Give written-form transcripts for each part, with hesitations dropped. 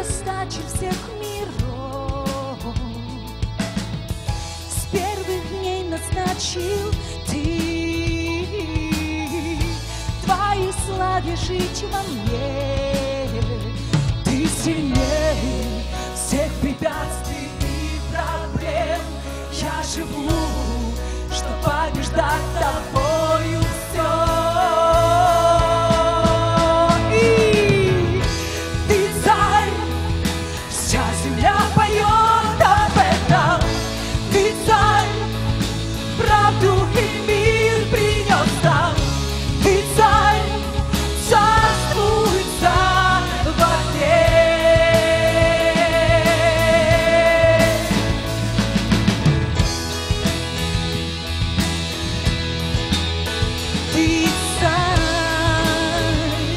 создатель всех миров. С первых дней назначил Ты в Твоей славе жить во мне. Ты сильнее всех препятствий и проблем. Я живу, чтобы побеждать Тобою все. И Ты царь, вся земля поет об этом. Ты царь, правду и мир принес нам. Ты царь, царствуй вовек. Ты царь,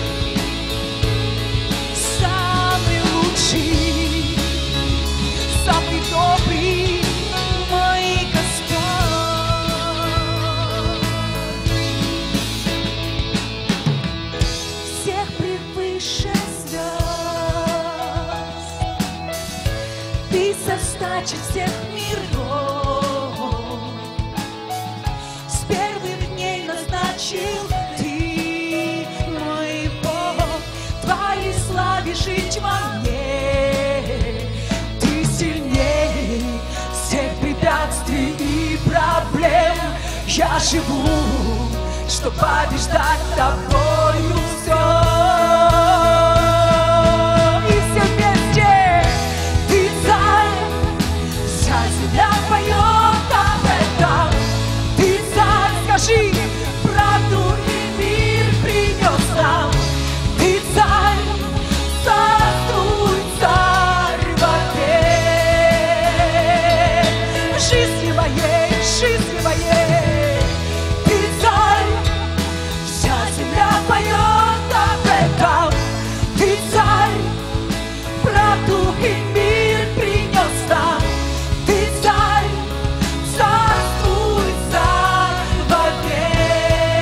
самый лучший, самый добрый мой Господь. Всех превыше звезд, Ты создатель всех миров. С первых дней назначил Ты, мой Бог, в Твоей славе жить во мне. Ты сильнее всех препятствий и проблем. Я живу, чтобы побеждать Тобою все. И все вместе. Ты царь, вся земля поет об этом. Ты царь, скажи, правду и мир принес нам. Ты царь, царствуй, царь вовек. Жизни моей, жизни моей. Ты царь, вся земля поет об этом. Ты царь, правду и мир принес нам. Ты царь, царствуй, царь вовек.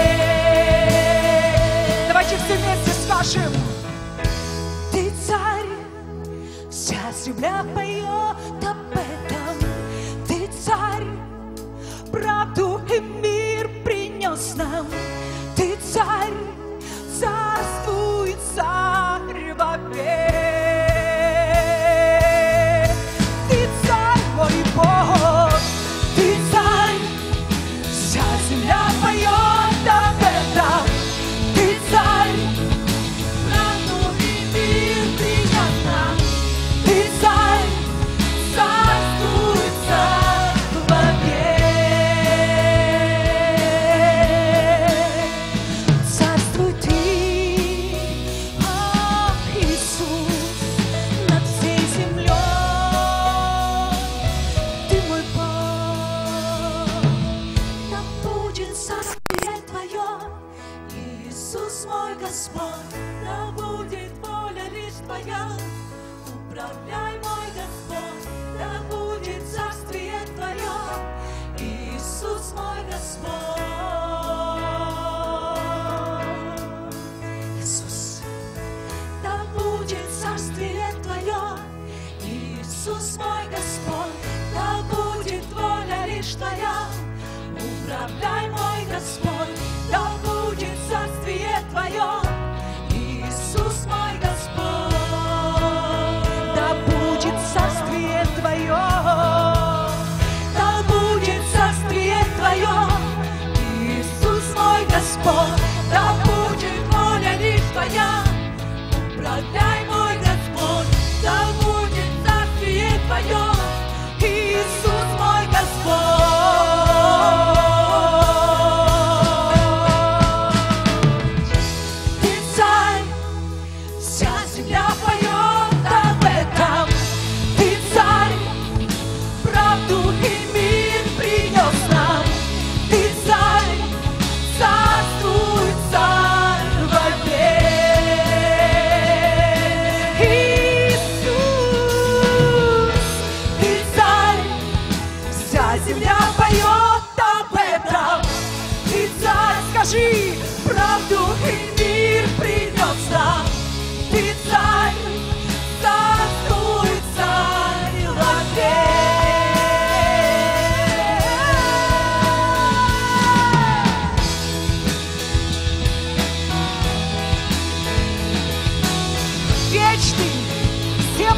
Давайте все вместе скажем. Ты царь, вся земля поет об этом. Ты царь, правду и мир принес нам. Ты царь, царствуй, царь вовек. Ты царь, мой Бог, Ты царь, вся земля поет об этом. Ты царь, правду и мир принес нам. Ты царь, царствуй, царь вовек. Царствуй Ты, о Иисус, над всей землей. Ты мой Бог, да будет царствие Твое. Иисус мой Господь, да будет воля лишь Твоя. Управляй, мой Господь, да будет царствие Твое. Иисус мой Господь. Иисус, да будет царствие Твое. Иисус мой Господь, да будет воля лишь Твоя. Управляй, мой Господь, да будет царствие Твое. Иисус мой Господь, да будет царствие Твое. Да будет царствие Твое. Иисус мой Господь, да будет воля лишь Твоя. Управляй, мой Господь, да будет царствие Твое. Иисус мой Господь. Ты царь, вся земля поет об этом. Ты царь, правду и мир принес нам. Ты царь, царствуй, царь вовек. скажи, правду и мир принес нам. Ты царь,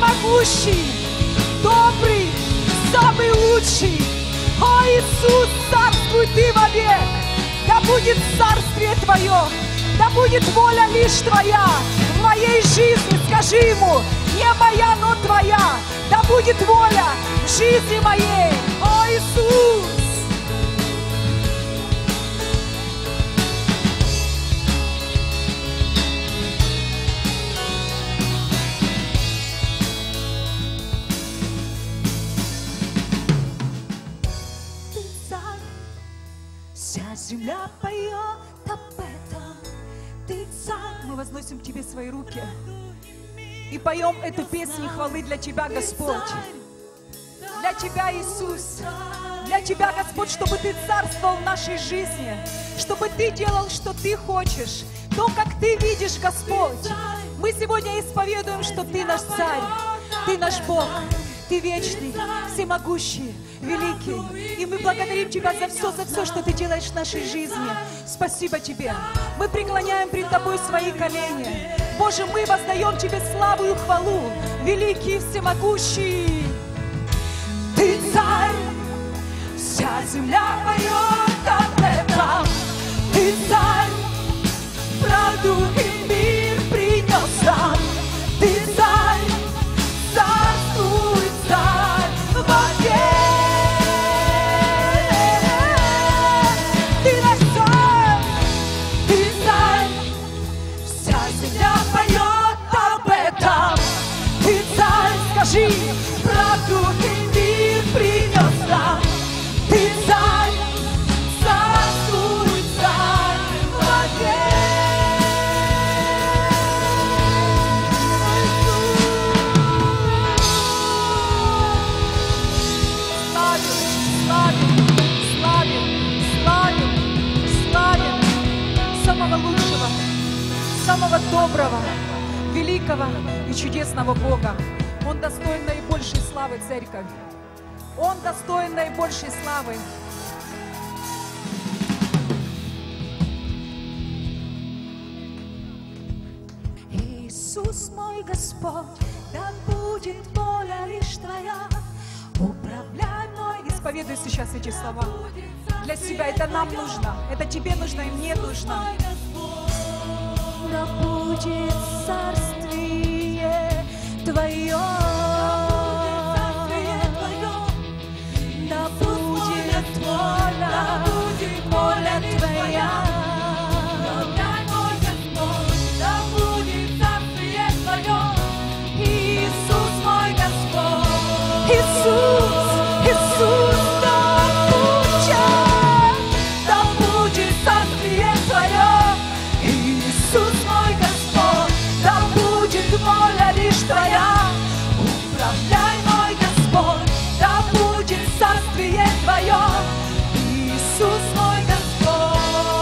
всемогущий, добрый, самый лучший. О, Иисус, царствуй Ты вовек. Да будет царствие Твое, да будет воля лишь Твоя в моей жизни. Скажи Ему: не моя, но Твоя. Да будет воля в жизни моей. О, Иисус! Вся земля поет об этом. Ты царь. Мы возносим к Тебе свои руки и поем эту песню хвалы для Тебя, Господь. Для Тебя, Иисус. Для Тебя, Господь, чтобы Ты царствовал в нашей жизни, чтобы Ты делал, что Ты хочешь, то, как Ты видишь, Господь. Мы сегодня исповедуем, что Ты наш Царь, Ты наш Бог, Ты вечный, всемогущий, великий. И мы благодарим Тебя за все, что Ты делаешь в нашей жизни. Спасибо Тебе. Мы преклоняем пред Тобой свои колени. Боже, мы воздаем Тебе славу и хвалу, великий, всемогущий. Ты Царь, вся земля поет об этом. Ты Царь, правду и мир принес нам. Ты Царь, царствуй, Царь, вовек. Ты наш Царь, Ты Царь, вся земля поет об этом. Ты Царь, скажи, правду и мир принес нам. Ты Царь, царствуй, Царь, вовек. Славим самого лучшего, самого доброго, великого и чудесного Бога. Он достоин наибольшей славы, церковь. Он достоин наибольшей славы. Иисус мой Господь, да будет воля лишь Твоя. Управляй мной. Исповедуй сейчас эти слова для себя. Это нам нужно, это тебе нужно и мне нужно. Да будет царствие Твое. Да будет воля, воля Твоя. Да будет царствие Твое. Иисус мой Господь. Иисус, Иисус, да будет царствие Твое. Иисус мой Господь, да будет воля лишь Твоя. Управляй, мой Господь, да будет царствие Твое. Иисус мой Господь.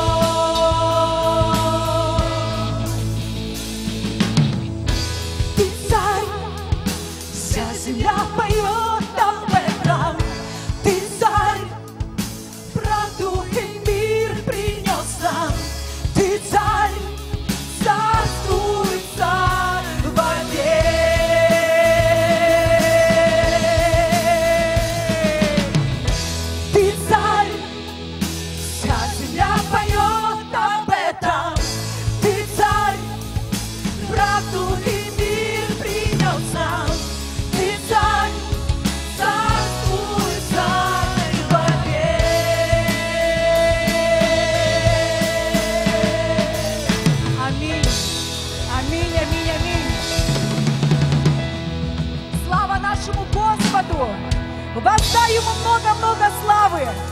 Ты Царь, вся земля поет об этом. Ты Царь, правду и мир принес нам. Ты Царь, царствуй, Царь, вовек. Ты Царь, вся земля поет об этом. Ты Царь, правду и мир принес нам. Ты Царь, царствуй, Царь, вовек. Аминь, аминь, аминь, аминь. Слава нашему Господу! Воздай Ему много-много славы!